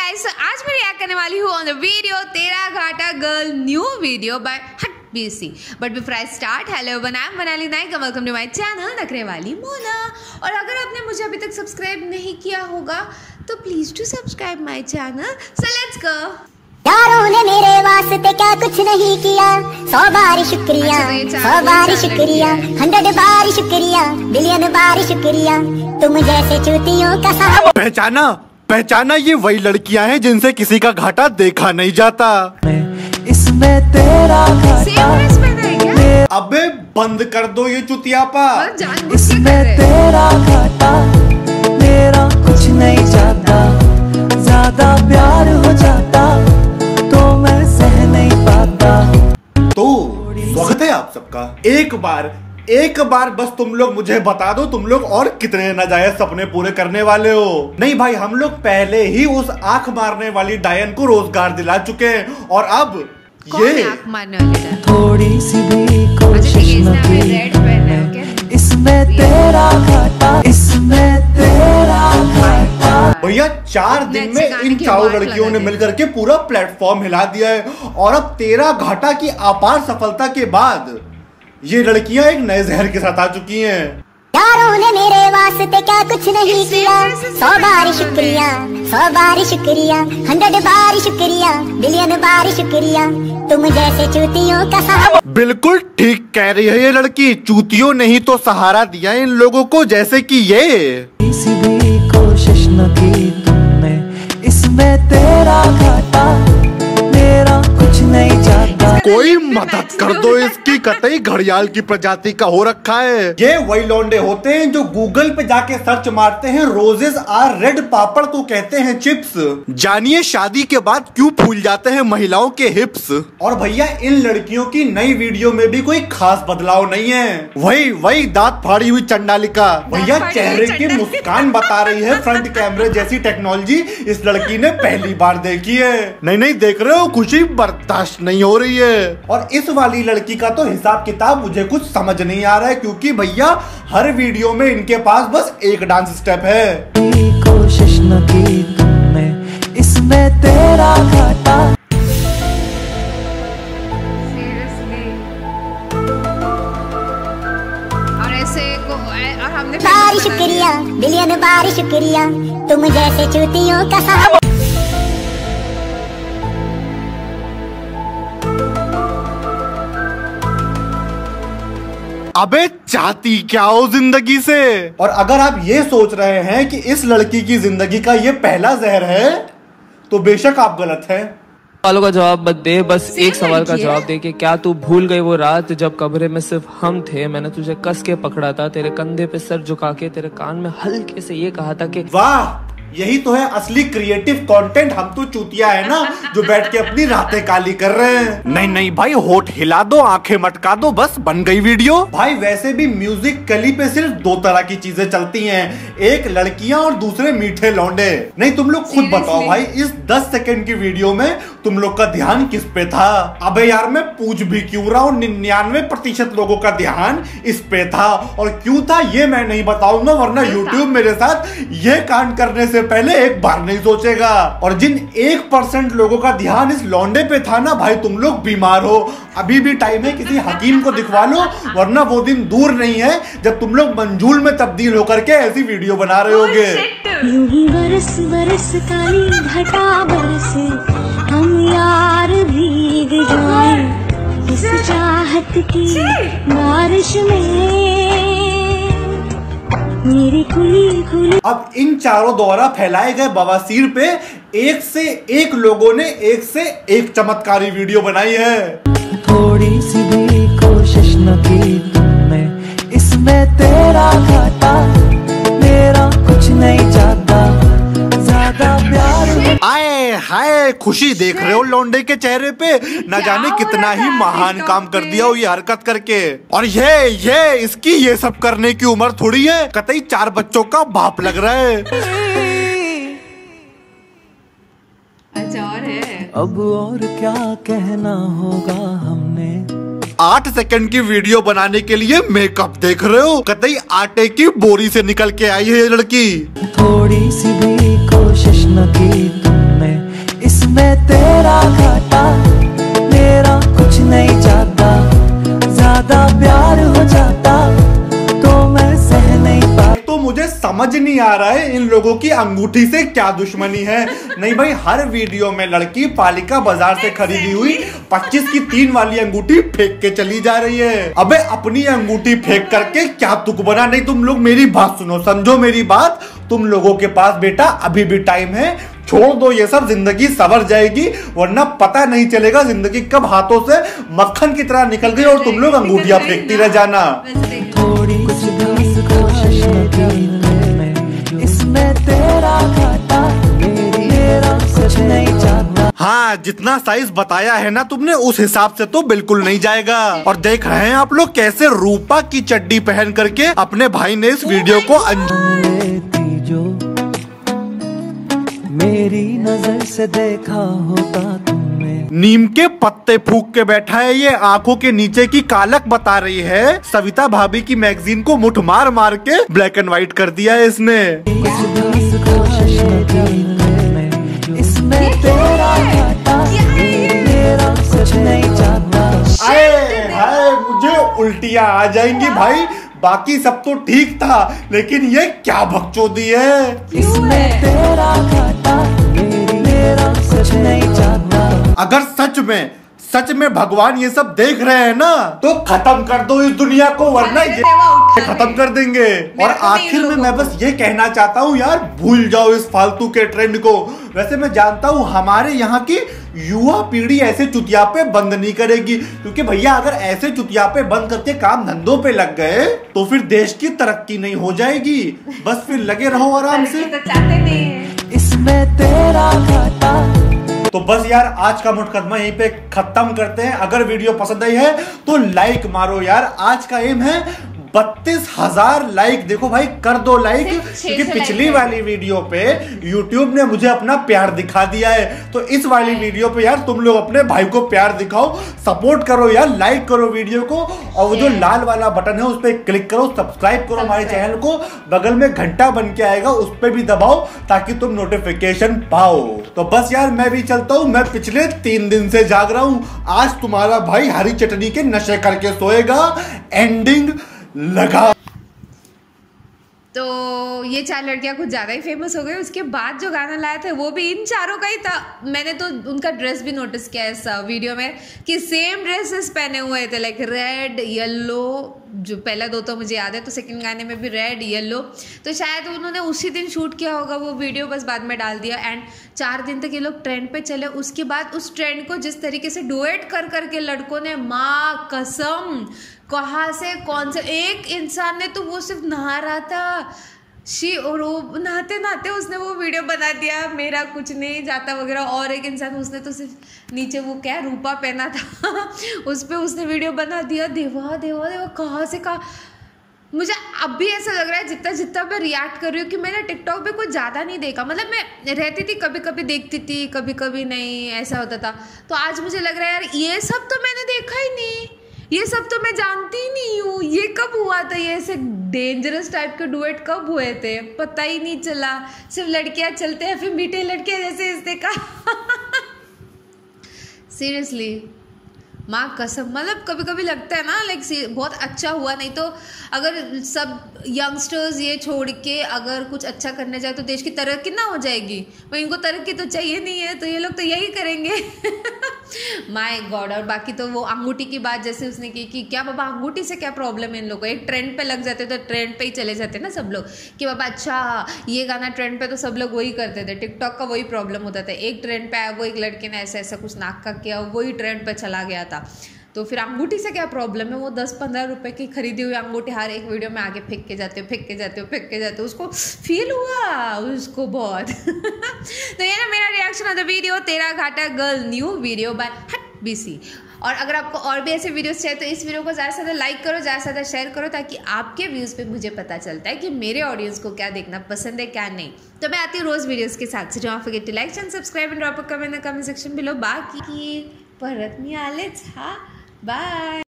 Guys, आज मैं react करने वाली हूँ on the video Tera Ghata girl new video by hut BC. But before I start, hello one I am Vanali Naik, welcome to my channel Nakhre Wali Mona. और अगर आपने मुझे अभी तक सब्सक्राइब नहीं किया होगा तो please do subscribe my channel. So let's go. यारों ने मेरे वास्ते क्या कुछ नहीं किया, 100 बार शुक्रिया, 100 बार शुक्रिया, 100 बार शुक्रिया, बिलियन बार शुक्रिया, तुम जैसे चूतियों का साथ। पहचाना ये वही लड़कियां हैं जिनसे किसी का घाटा देखा नहीं जाता। इसमें तेरा घाटा, अबे बंद कर दो ये चुतियापा। इसमें तेरा घाटा, मेरा कुछ नहीं जाता, ज्यादा प्यार हो जाता तो मैं सह नहीं पाता। तो स्वागत है आप सबका। एक बार बस तुम लोग मुझे बता दो, तुम लोग और कितने नाजायज सपने पूरे करने वाले हो। नहीं भाई, हम लोग पहले ही उस आंख मारने वाली डायन को रोजगार दिला चुके हैं और अब ये आंख मारने वाली थोड़ी सी भी कोशिश न की, इसमें तेरा घाटा, इसमें तेरा घाटा। भैया 4 दिन में इन चारों लड़कियों ने मिलकर के पूरा प्लेटफॉर्म हिला दिया है और अब तेरा घाटा की अपार सफलता के बाद ये लड़कियां एक नए जहर के साथ आ चुकी हैं। यारों ने मेरे वास्ते क्या कुछ नहीं किया, 100 बार शुक्रिया, 100 बार शुक्रिया, 100 बार शुक्रिया, बिलियन बार शुक्रिया, तुम जैसे चूतियों का सहारा। बिल्कुल ठीक कह रही है ये लड़की, चूतियों ने ही तो सहारा दिया इन लोगों को, जैसे कि ये किसी भी कोशिश न की तुमने, इसमें तेरा घाटा, मेरा कुछ नहीं जाता। कोई मदद कर दो इसकी, कतई घड़ियाल की प्रजाति का हो रखा है। ये वही लौंडे होते हैं जो गूगल पे जाके सर्च मारते हैं रोजेस आर रेड, पापड़ को कहते हैं चिप्स। जानिए शादी के बाद क्यों फूल जाते हैं महिलाओं के हिप्स। और भैया इन लड़कियों की नई वीडियो में भी कोई खास बदलाव नहीं है, वही दांत फाड़ी हुई चंडालिका। भैया चेहरे की मुस्कान बता रही है फ्रंट कैमरे जैसी टेक्नोलॉजी इस लड़की ने पहली बार देखी है। नहीं देख रहे हो, खुशी बर्दाश्त नहीं हो रही है। और इस वाली लड़की का तो हिसाब किताब मुझे कुछ समझ नहीं आ रहा है, क्योंकि भैया हर वीडियो में इनके पास बस एक डांस स्टेप है। कोशिश न की तुमने, इसमें तेरा घाटा। और ऐसे और हमने बार शुक्रिया, बिलियन बार शुक्रिया, तुम जैसे चूतियों का सहारा। अबे चाहती क्या हो जिंदगी से। और अगर आप ये सोच रहे हैं कि इस लड़की की जिंदगी का ये पहला जहर है तो बेशक आप गलत हैं। सवालों का जवाब मत दे, बस एक सवाल का जवाब दे कि क्या तू भूल गई वो रात जब कमरे में सिर्फ हम थे, मैंने तुझे कस के पकड़ा था, तेरे कंधे पे सर झुका के तेरे कान में हल्के से ये कहा था कि वाह, यही तो है असली क्रिएटिव कंटेंट। हम तो चूतिया है ना जो बैठ के अपनी रातें काली कर रहे हैं। नहीं भाई, होठ हिला दो, आंखें मटका दो, बस बन गई वीडियो। भाई वैसे भी म्यूजिक कली पे सिर्फ 2 तरह की चीजें चलती हैं, एक लड़कियां और दूसरे मीठे लौंडे। नहीं तुम लोग खुद बताओ भाई, इस 10 सेकंड की वीडियो में तुम लोग का ध्यान किस पे था? अबे यार मैं पूछ भी क्यों रहा हूँ, 99% लोगों का ध्यान इस पे था। और क्यों था ये मैं नहीं बताऊंगा, वरना यूट्यूब मेरे साथ ये कांड करने से पहले एक बार नहीं सोचेगा। और जिन 1% लोगों का ध्यान इस लौंडे पे था ना भाई, तुम लोग बीमार हो, अभी भी टाइम है, किसी हकीम को दिखवा लो, वरना वो दिन दूर नहीं है जब तुम लोग मंजूल में तब्दील होकर के ऐसी वीडियो बना रहे होगे। यूं ही बरस बरस काली घटा बरसे, हम यार भीग जाएं इस चाहत की बारिश में, मेरी खुली खुली। अब इन चारों द्वारा फैलाए गए बवासीर पे एक से एक लोगों ने एक से एक चमत्कारी वीडियो बनाई है। थोड़ी सी भी कोशिश न की तुमने, इसमें तेरा घाटा, मेरा कुछ नहीं जाता, ज्यादा प्यार। आए हाय, खुशी देख रहे हो लौंडे के चेहरे पे, न जाने कितना ही महान काम कर दिया हो ये हरकत करके। और ये इसकी ये सब करने की उम्र थोड़ी है, कतई 4 बच्चों का बाप लग रहा है। अच्छा और है, अब और क्या कहना होगा हमने। 8 सेकंड की वीडियो बनाने के लिए मेकअप देख रहे हो, कतई आटे की बोरी से निकल के आई है ये लड़की। थोड़ी सी भी कोशिश न की तुमने, नहीं आ रहा है इन लोगों की अंगूठी से क्या दुश्मनी है। नहीं भाई, हर वीडियो में लड़की पालिका बाजार से खरीदी हुई 25 की 3 वाली अंगूठी फेंक के चली जा रही है। अबे अपनी अंगूठी फेंक करके क्या तुक बना। नहीं, तुम लोग मेरी बात सुनो, समझो मेरी बात। तुम लोगों के पास बेटा अभी भी टाइम है, छोड़ दो ये सब, जिंदगी संवर जाएगी, वरना पता नहीं चलेगा जिंदगी कब हाथों से मक्खन की तरह निकल गई और तुम लोग अंगूठियां फेंकती रह जाना। थोड़ी कुछ भी कोशिश में, इसमें तेरा घाटा मेरा सच नहीं जाता। हाँ, जितना साइज बताया है ना तुमने उस हिसाब से तो बिल्कुल नहीं जाएगा। और देख रहे हैं आप लोग कैसे रूपा की चड्डी पहन करके अपने भाई ने इस वीडियो को जो मेरी नजर से देखा होता तुमने। नीम के पत्ते फूक के बैठा है ये, आंखों के नीचे की कालक बता रही है। सविता भाभी की मैगजीन को मुठ मार मार के ब्लैक एंड व्हाइट कर दिया है इसने। इसमें तेरा घाटा मेरा सच नहीं जाता। हाय, मुझे उल्टियां आ जाएंगी भाई। बाकी सब तो ठीक था, लेकिन ये क्या बकचोदी है। इसमें तेरा घाटा मेरा सच नहीं जाता। अगर सच में भगवान ये सब देख रहे हैं ना, तो खत्म कर दो इस दुनिया को, वरना ये खत्म कर देंगे। और आखिर में मैं बस ये कहना चाहता हूँ यार, भूल जाओ इस फालतू के ट्रेंड को। वैसे मैं जानता हूँ हमारे यहाँ की युवा पीढ़ी ऐसे चुतियापे बंद नहीं करेगी, क्योंकि भैया अगर ऐसे चुतियापे बंद करके काम धंधों पे लग गए तो फिर देश की तरक्की नहीं हो जाएगी। बस फिर लगे रहो आराम से। तो चाहते नहीं है। इसमें तेरा घाटा। तो बस यार आज का मुकदमा यहीं पे खत्म करते हैं। अगर वीडियो पसंद आई है तो लाइक मारो यार। आज का एम है 32,000 लाइक। देखो भाई, कर दो लाइक, क्योंकि पिछली वाली वीडियो पे YouTube ने मुझे अपना प्यार दिखा दिया है। तो इस वाली वीडियो पे यार तुम लोग अपने भाई को प्यार दिखाओ, सपोर्ट करो यार, लाइक करो वीडियो को, और वो जो लाल वाला बटन है उस पर क्लिक करो, सब्सक्राइब करो हमारे चैनल को। बगल में घंटा बन के आएगा, उस पर भी दबाओ ताकि तुम नोटिफिकेशन पाओ। तो बस यार मैं भी चलता हूँ, मैं पिछले 3 दिन से जाग रहा हूँ। आज तुम्हारा भाई हरी चटनी के नशे करके सोएगा। एंडिंग लगा। तो ये 4 लड़कियां कुछ ज़्यादा ही फेमस हो गई। उसके बाद जो गाना लाया था वो भी इन चारों का ही था। मैंने तो उनका ड्रेस भी नोटिस किया इस वीडियो में कि सेम ड्रेसेस पहने हुए थे, लाइक रेड येलो। जो पहला 2 तो मुझे याद है, तो सेकंड गाने में भी रेड येलो। तो शायद उन्होंने उसी दिन शूट किया होगा वो वीडियो, बस बाद में डाल दिया। एंड 4 दिन तक ये लोग ट्रेंड पे चले। उसके बाद उस ट्रेंड को जिस तरीके से डुएट कर करके लड़कों ने, माँ कसम, कहाँ से कौन से एक इंसान ने तो वो सिर्फ नहा रहा था और वो नहाते नहाते उसने वो वीडियो बना दिया, मेरा कुछ नहीं जाता वगैरह। और एक इंसान उसने तो सिर्फ नीचे वो क्या रूपा पहना था उस पर उसने वीडियो बना दिया। देवा देवा देवा, कहाँ से कहाँ। मुझे अब भी ऐसा लग रहा है जितना मैं रिएक्ट कर रही हूँ कि मैंने टिकटॉक पे कुछ ज़्यादा नहीं देखा। मतलब मैं रहती थी, कभी कभी देखती थी, कभी कभी नहीं, ऐसा होता था। तो आज मुझे लग रहा है यार ये सब तो मैंने देखा ही नहीं, ये सब तो मैं जानती ही नहीं हूँ। ये कब हुआ था, ये ऐसे डेंजरस टाइप के डुएट कब हुए थे, पता ही नहीं चला। सिर्फ लड़कियाँ चलते हैं, फिर मीठे लड़कियाँ जैसे इसने कहा सीरियसली माँ कसम। मतलब कभी कभी लगता है ना लाइक बहुत अच्छा हुआ। नहीं तो अगर सब यंगस्टर्स ये छोड़ के अगर कुछ अच्छा करने जाए तो देश की तरक्की ना हो जाएगी। भाई इनको तरक्की तो चाहिए नहीं है, तो ये लोग तो यही करेंगे माय गॉड। और बाकी तो वो अंगूठी की बात जैसे उसने की कि क्या बाबा अंगूठी से क्या प्रॉब्लम है इन लोगों को। एक ट्रेंड पे लग जाते तो ट्रेंड पे ही चले जाते ना सब लोग कि बाबा अच्छा ये गाना ट्रेंड पे, तो सब लोग वही करते थे। टिकटॉक का वही प्रॉब्लम होता था, एक ट्रेंड पे आया, वो एक लड़के ने ऐसा ऐसा कुछ नाक का किया, वही ट्रेंड पे चला गया था। तो फिर अंगूठी से क्या प्रॉब्लम है। वो 10-15 रुपए की खरीदी हुई अंगूठी हर एक वीडियो में आगे फेंक के जाते हो, उसको फील हुआ उसको बहुत तो ये ना मेरा reaction on the video Tera Ghata girl new video by hut BC। और अगर आपको और भी ऐसे वीडियोस चाहिए तो इस वीडियो को ज़्यादा से ज़्यादा लाइक करो, ज़्यादा से ज़्यादा शेयर करो, ताकि आपके व्यूज़ पे मुझे पता चलता है कि मेरे ऑडियंस को क्या देखना पसंद है क्या नहीं। तो मैं आती हूँ रोज़ वीडियोस के साथ। So don't forget to like and subscribe and drop a comment in the comment section below. बाकी परत मिळालेच, हा बाय।